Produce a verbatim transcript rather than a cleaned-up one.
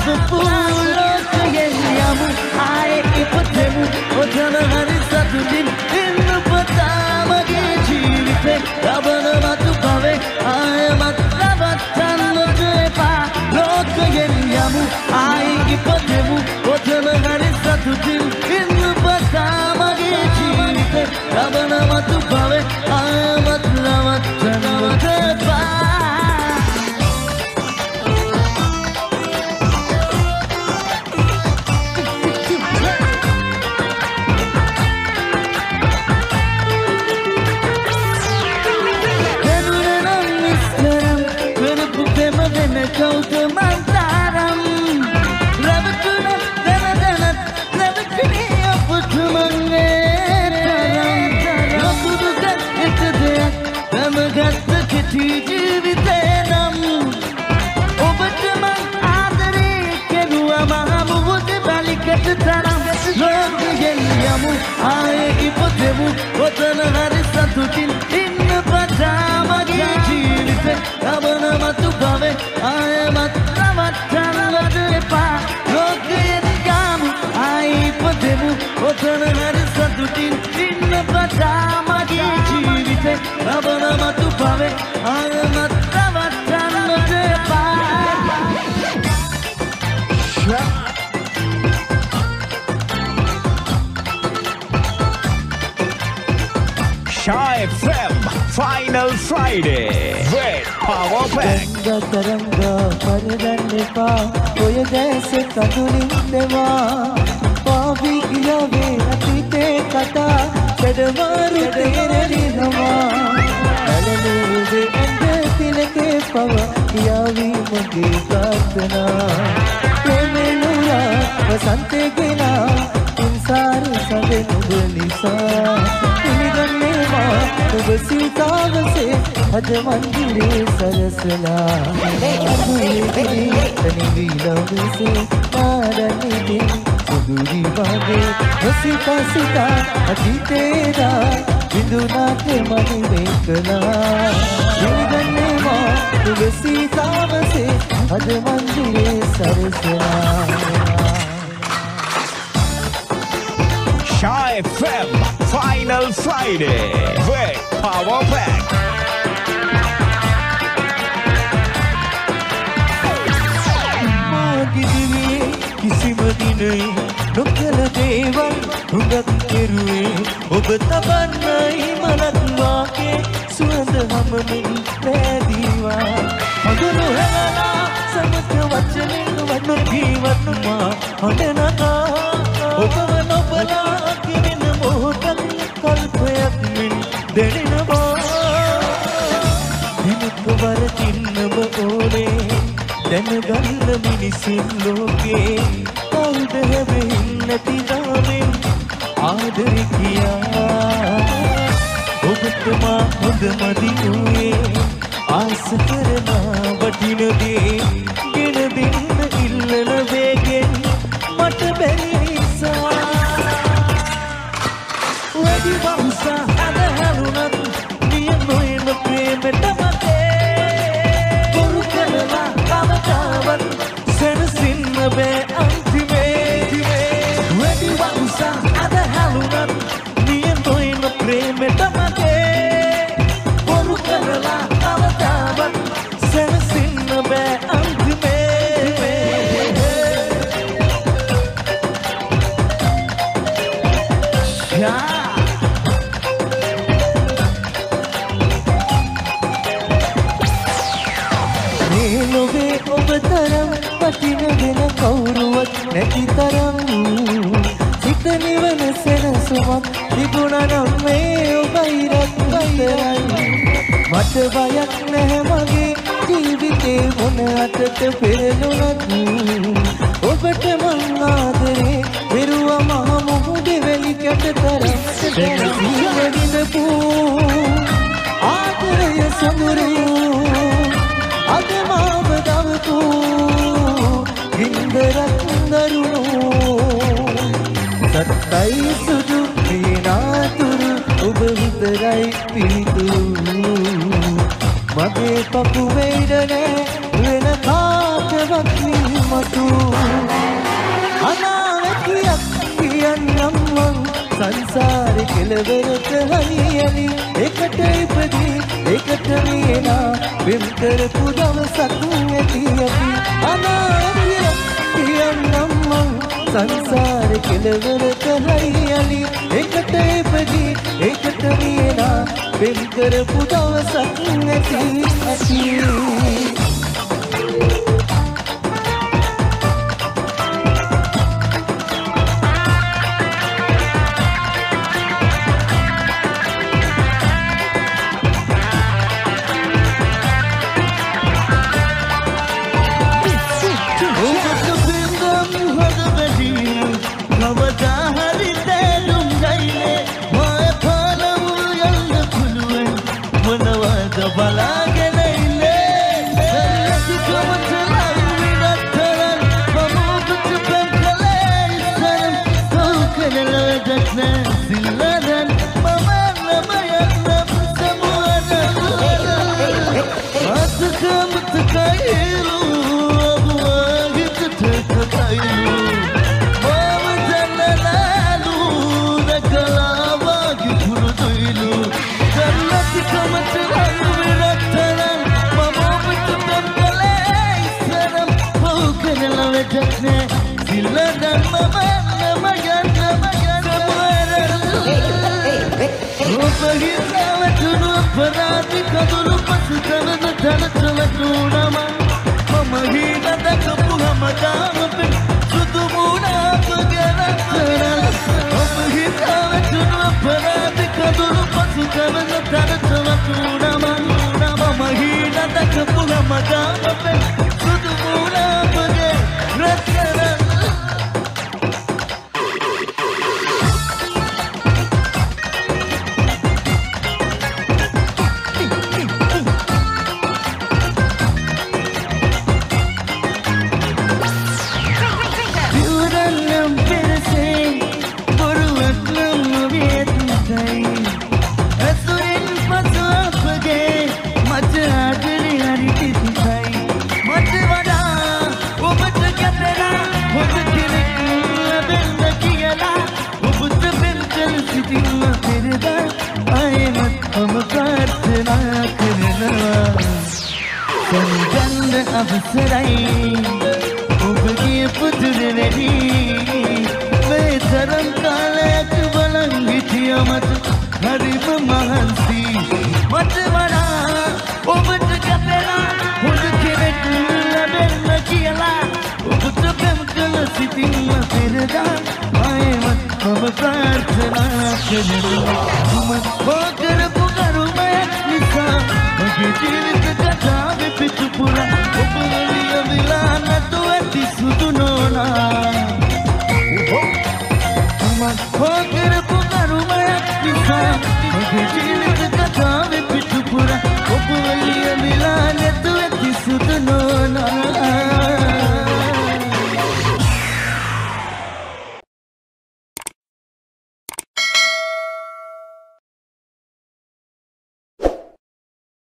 ආසපු ලෝකයෙන් යමු ආයේ ඉපදෙමු ඔතන හරි සතුටින් ඉන්න පුතා මගේ ජීවිතේ ලබන මතු භවේ ආයමත් නවත්තන්නට එපා ලෝකයෙන් යමු ආයේ ඉපදෙමු ඔතන හරි සතුටින් ඉන්න පුතා මගේ ජීවිතේ ලබන මතු භවේ ආයමත් නවත්තන්නට එපා Kautumantaram Ravatuna Danadanat Ravatuni Aputumanetaram Lokudukat Etadeyak Ramagatta Kiti Jivitenam Obataman Adare Kerua Mahamuvute Balikataram Lokuyen Yamu Aye Ipotemu Otana Hari Satutin Inna Patamagi Jivite Rabana Matu Bave ආයමත් නවත්තන්නට එපා ලෝකයෙන් යමු ආයේ ඉපදෙමු ඔතන හරි සතුටින් ඉන්න පතා මගේ ජීවිතේ ලබන මතු භවේ ආයමත් නවත්තන්නට එපා Shy F M Final Friday with Power Pack. Taranga pardanne pa oya jaise kadulin dewa pavi giyave atite kata sedamaru tereri nama alaluve ande tilake pawa yavi mage prarthana premenura vasante gena insar sade nublisa tuniganne ma tub sitavase haj mandire sarasla tani vilavse naranide suduri bage hasita sita atitera bindunate mani mekala tuniganne ma tub sitavase haj mandire sarasla Shy F M Final Friday with Power Pack. කිසිම දිනේ නොකල දේවල් හුඟක් කෙරුවේ ඔබ තබන්නයි මනක් වාගේ සුවඳ හමමින් පැදීවා හඳුනු හැලා සමත වචනෙන් වඩු ජීවත්මා හොඳනකා ඔබව නොබලා කිනෙන මොහොතක් කල්පයක් මින් දැනෙනවා දිනක වරකින්නම ඕනේ දැනගන්න මිනිසුන් ලෝකේ කවුද හැබෙන්නේ නැති නාමෙන් ආදරේ කියා ඔබට මා හොඳ මදි වූයේ ආස කරන වටින දේ ගෙන දෙන්න ඉල්ලන වේගෙන් මට බැරි නිසා වැඩි වරුසා අද හැරුණත් නිය නොයන ප්‍රේමට මගේ බොරු කරලා කවදාවත් සැනසෙන්න බෑ අන්තිමේ වැඩි වරුසා අද හැරුණත් නිය නොයන ප්‍රේමට මගේ බොරු කරලා කවදාවත් සැනසෙන්න බෑ අන්තිමේ තරම් වටින වෙන කවුරුවත් නැති තරම් සිත නිවන සෙනසුමක් තිබුණා නම් මේ ඔබයි රත්තරයි මට බයක් නැහැ මගේ ජීවිතේ මොන අතට පෙරළුණත් ඔබට මං ආදරේ පෙරුවා මහ මුහුදේ වැලි කැට තරම් දැනසිවිඳපු ආදරය සමුරයෝ අද මාව දවපු හින්දරක් දරුණෝ සත්තයි සුදු දිනාතුරු ඔබ විතරයි පිළිතුරු මගේ පපු වේදනේ වෙන කාටවත් නිමතු කෙලවරක හරියලි එකට ඉපදී එකට වියනා වෙන් කරපු දවසක් ඇති අපි අනාරිය කියන්නම් මං සංසාර කෙලවරක හරියලි එකට ඉපදී එකට වියනා වෙන් කරපු දවසක් ඇති අපි Parati kadulu pasutana dana chalatuna ma mamahina dakapu hamadam pe sudumuna pagana tara mamahina vetuna parati kadulu pasutana dana chalatuna ma mamahina dakapu hamadam pe sudumuna pagana tara अवसराई उबगी पुत्र रेडी मैं धर्म कालक बलंगी थी मत हरिब महंसी मत बना उबत कपेला हुड के लबेल लकीला उबत बेम कल सिटी मतेरदा आए मत हम प्रार्थना करना मत होकर पुकारू मैं निसा मगे जीवित कथा विपित पूरा उपलिया विलाना तो ऐसी सुदुनोना हम होकर पुकारू मैं निसा मगे जीवित